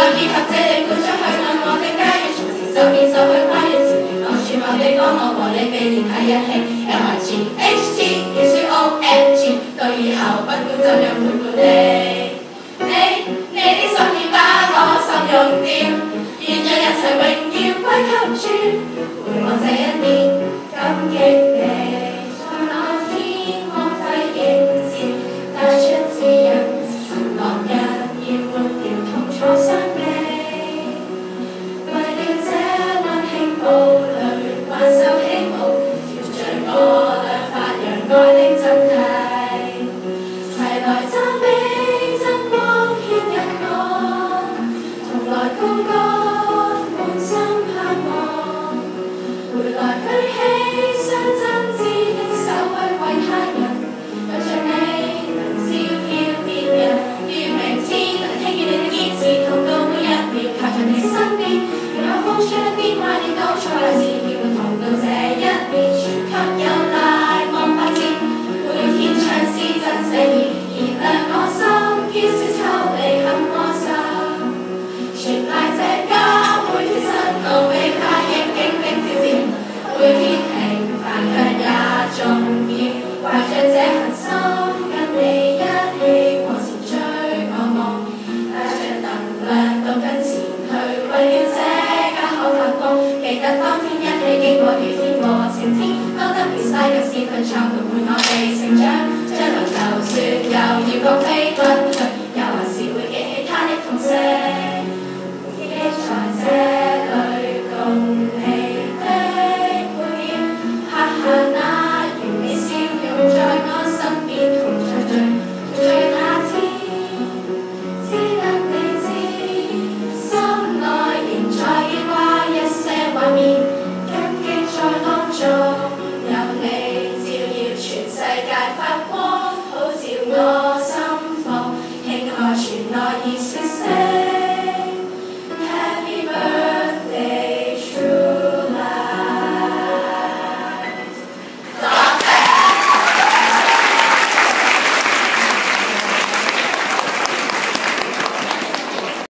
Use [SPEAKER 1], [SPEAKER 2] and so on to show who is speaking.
[SPEAKER 1] 結合這地盤，將去愛我的家園，從前手牽手去跨越前沿，我處某地方，我和你被連繫一起。MIGHT 要說 OMG， 到以後不管怎樣陪伴你。你的心意把我心用掉，願將一切榮耀歸給主，回望這一年感激你。在那天光輝映照，帶出指引，承諾日要抹掉痛楚傷悲。為了這溫馨堡壘，挽手起舞，跳着我倆發揚愛的真諦，齊來讚美真光牽引我，同來高歌滿心盼望，回來舉起雙真摯的手去為他人，為着你能照耀別人，於明天能聽見你的堅持，禱告每一秒靠在你身邊，然後風吹一邊壞了都錯是叫我同到這一面，全給有賴望百戰，每天唱詩真誠意，燃亮我心，堅少抽離很窩心，全賴這家每天新路比他應景的挑戰，每天平凡卻也重要，懷着這恆心跟你一起往前追我夢，帶着能量到跟前去，為了這家可發光，記得當天一起經過雨天和晴天，多得別曬嘅是份創陪伴我哋成長，將來就算又要各飛。